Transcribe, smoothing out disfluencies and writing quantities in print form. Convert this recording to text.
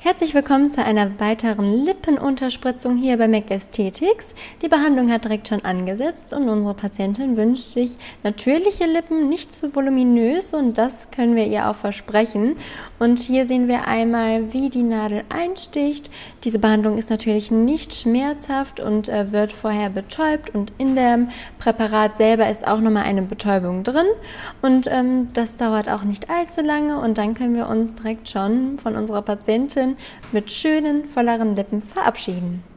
Herzlich willkommen zu einer weiteren Lippenunterspritzung hier bei MAC Aesthetics. Die Behandlung hat direkt schon angesetzt und unsere Patientin wünscht sich natürliche Lippen, nicht zu voluminös, und das können wir ihr auch versprechen. Und hier sehen wir einmal, wie die Nadel einsticht. Diese Behandlung ist natürlich nicht schmerzhaft und wird vorher betäubt, und in dem Präparat selber ist auch nochmal eine Betäubung drin, und das dauert auch nicht allzu lange, und dann können wir uns direkt schon von unserer Patientin mit schönen, volleren Lippen verabschieden.